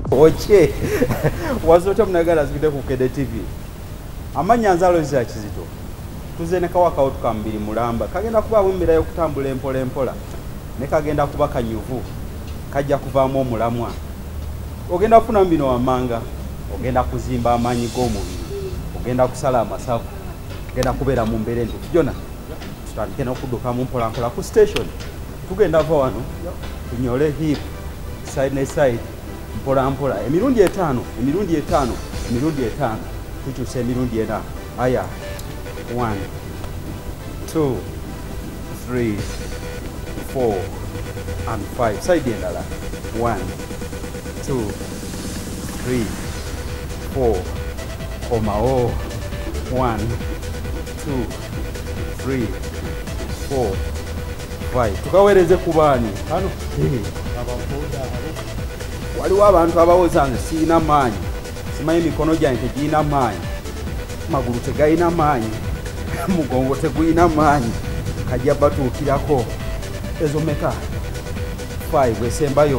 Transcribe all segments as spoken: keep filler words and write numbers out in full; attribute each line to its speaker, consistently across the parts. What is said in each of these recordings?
Speaker 1: Oche. Wazote mnagala zikite ku Kede T V. Amanya nzalo za Kizito. Tuzene kawaka otuka mbiri mulamba. Kagenda kuba bwemira yo kutambula empola empola. Ne kagenda kuba kanyuvu. Kajja kuvaamu omulamwa. Ogenda kufuna mbino wamanga. Ogenda kuzimba amanyi g'omubiri. Ogenda kusala amasavu. Ogenda kubeera mu mbeera entuufu. Jona. Tutandike n'okudduka mu mpola mpola ku station. Tugenda va wano. Tunyole hip side ne side. Mpola mpola emirundi etaano emirundi etaano emirundi etaano tukyusa emirundi ena. Aya one two three four and five side endala one two three four komao one two three four five tukawereze kubani hano abapoda waliwo abantu abawozanga siina maanyi simanyi mikono gyange tegirina maanyi magulu tegayina maanyi mugongo teguyina maanyi kajja batuukirako ezo meka five esembayo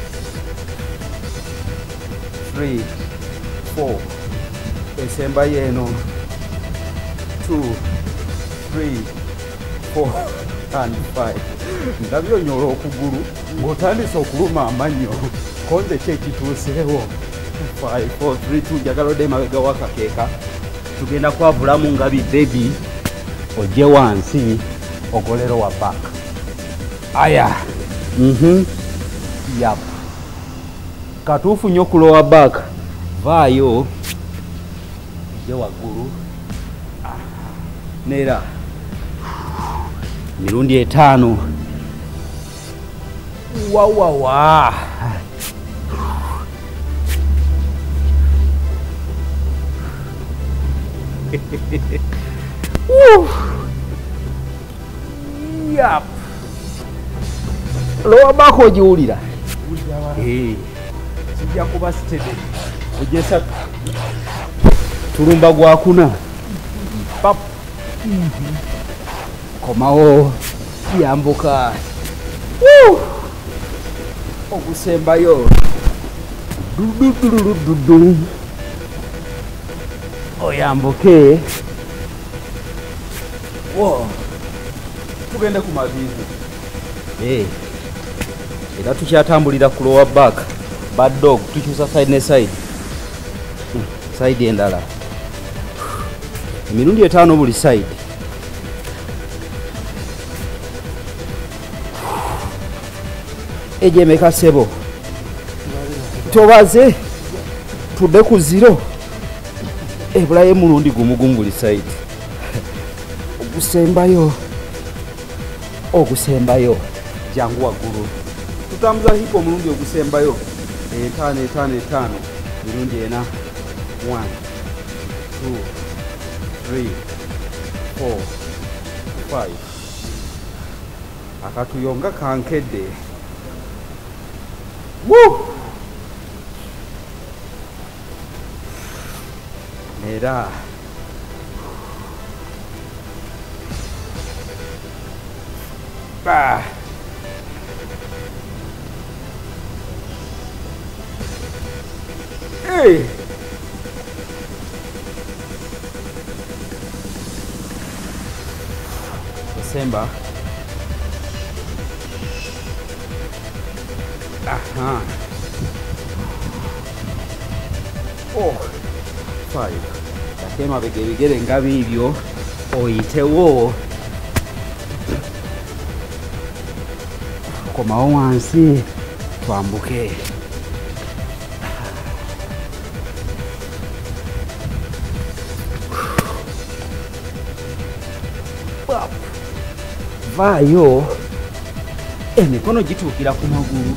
Speaker 1: three four esembayo eno two three four and five ndabyonyola okugulu ng'otandise okuluma amannyo konze kyekituuseewo five four three two njagala odde mabega wakakeeka tugenda kwavulamu nga bibebi ojje wansi ogolero wa back aya mhm yap katuufu nnyo kulowa back vaayo ojje waggulu neera mirundi etaano wawawa Woo! Yap. Lowa back ojiwulira. Eh. Sijja kuba steady. Ojesa tulumba gwa kuna. Pap. Mhm. Komao yambuka. Woo! Okusembayo. Du du du du du. Oyambuke. Wo. Tugende ku mavizi. Eh. Era tukyatambulira ku lower back. Bad dog tukyusa side ne side. Side endala. Emirundi etaano buli side. Eje meka sebo. Tobaze. Tudde ku zero. Ebulaye mulundi gumugunguli side. Ogusembayo. Ogusembayo. Jangu waggulu. Tutambuza hipo mulundi ogusembayo. Etaano etaano etaano. Mirundi ena. one two three four five. Akatuyonga kankedde. Woo! Era bah hey December aha oh five Tema begere nga bibyo oyitewo komawo wansi twambuke vaayo emikono gituukira ku magulu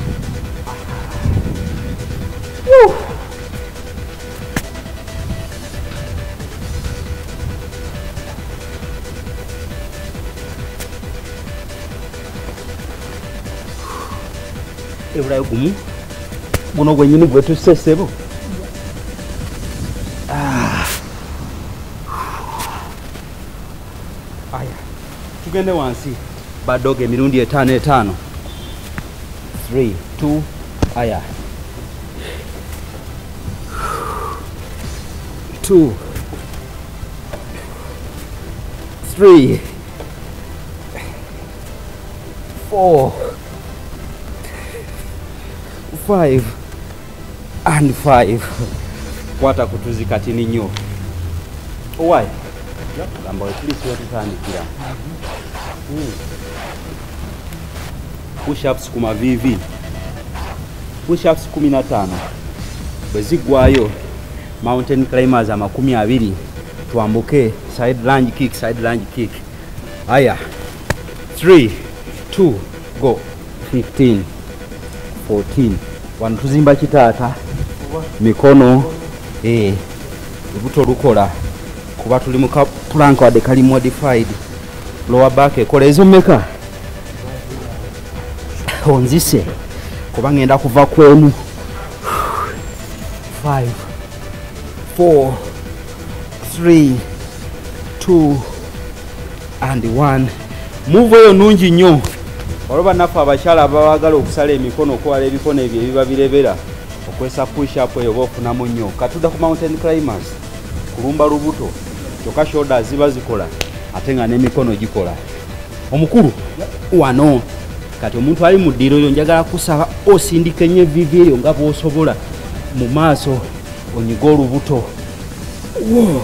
Speaker 1: ebulayo gumu guno gwenyini gwe tusesebo aya tugende wansi badoge emirundi etaano etaano three two aya two, three, four, five, and five. Kwata kutuzika tini nyo. Why? Yep. Gamba wekilisi yote tandikira. Mm. Push-ups kuma vivi. Push-ups kumi na tano. Bwezigwayo mountain climbers amakumi abiri. Tuambuke side lunge kick, side lunge kick. Aya. three, two, go. fifteen, fourteen. Wanu tuzimba kitata. Mikono eh buto lukola kuba tuli mu plank wade kali modified lower back ekola ezo meka onzise kuba ngenda kuva kwenu. Five, four, three, two, and one. Move eyo nungi nnyo. Waloba nafa abashala abawagala okusala emikono okwala ebikono ebyo ebiba birebera okwesa push up eyo bofunamu nnyo. Katuda ku mountain climbers kulumba lubuto kyokka shoulders ziba zikola ate nga n'emikono gikola. Omukulu wano kati omuntu ali mu ddiro yo njagala kusaba osindika ennyo evivi eyo nga bw'osobola mu maaso onyiga olubuto. Whoa.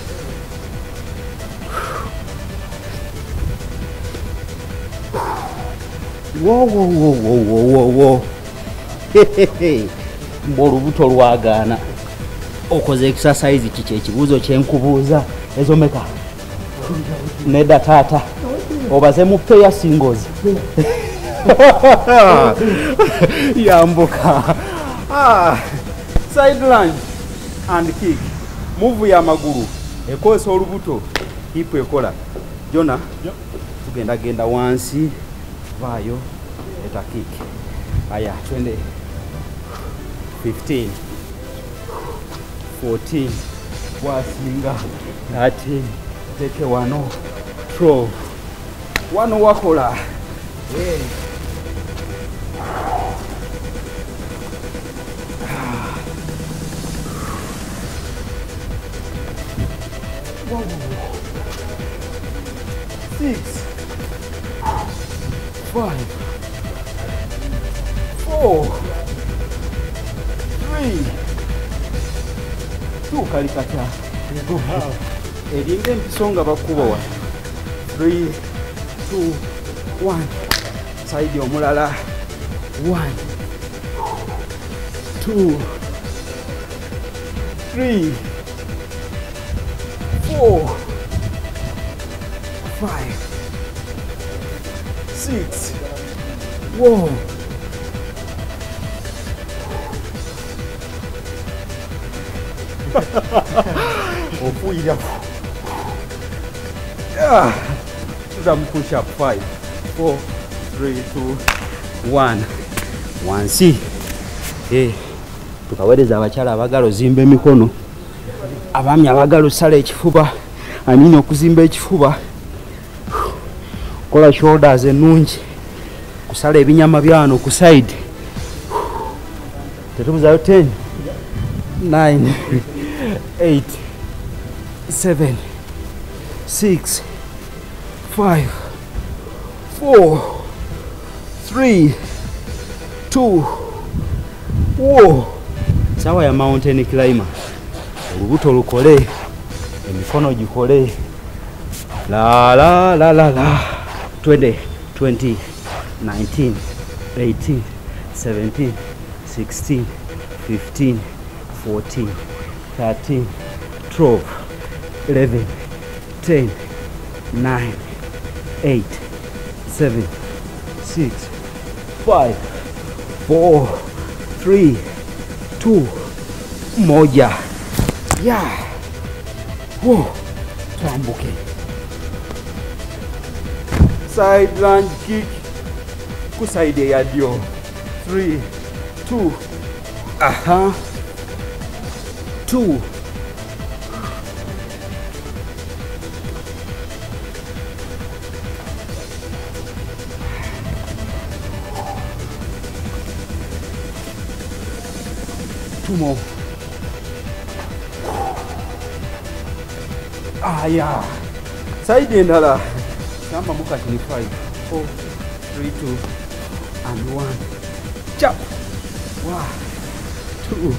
Speaker 1: Whoa, whoa, whoa, whoa, whoa, whoa. Hehehe. Mbolubuto lwagaana. Okoze exercise kiki ekibuuzo kyenkubuuza ezo meka? Nedda taata. Obaze mu pair singles. Yambuka. Ah. Side lunge and kick. Move ya maguru. Ekosa olubuto. Hip ekola. Jona? Yep. Tugenda genda wansi. Vayo. Eta kick. Aya, twende. fifteen, fourteen, wasinga, thirteen, teke wano, twelve, wano wakola. Yeah. Whoa. Six, five, four, three, two, kalikata. Eringe mpisonga bakuba wa. Three, two, one. Side omulala. One, two, three, four, five, six. Whoa. Ofuira. Ah. Tutam push up. Five, four, three, two, one. One. See. Eh. Tukawereza abachala abagalo zimbe mikono. Abami abagalo sala ekifuba. Anini okuzimba ekifuba. Kola shoulders enungi. Kusala ebinyama byano ku side. Tetubuzayo ten, nine, eight, seven, six, five, four, three, two, one. Sawa ya mountain climber. Olubuto lukole, emikono gikole. La la la la la. twenty, twenty, nineteen, eighteen, seventeen, sixteen, fifteen, fourteen, thirteen, twelve, eleven, ten, nine, eight, seven, six, five, four, three, two, moja. Yeah. Whoa. Tuambuke. Side lunge kick. Kusaide ya dio. Three, two, aha, two, two more. aya saidi endala samba mukati ni five four three two and one chap one two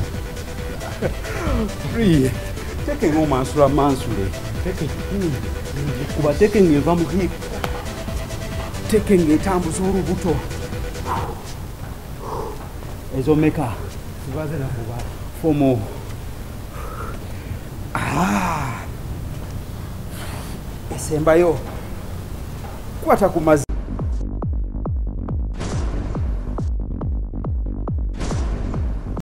Speaker 1: three teke ngoma mansula mansule teke kuba teke ngeva mu hip teke ngetambuza olubuto ezomeka sibaze na kuba four more ah esembayo kwata kumazi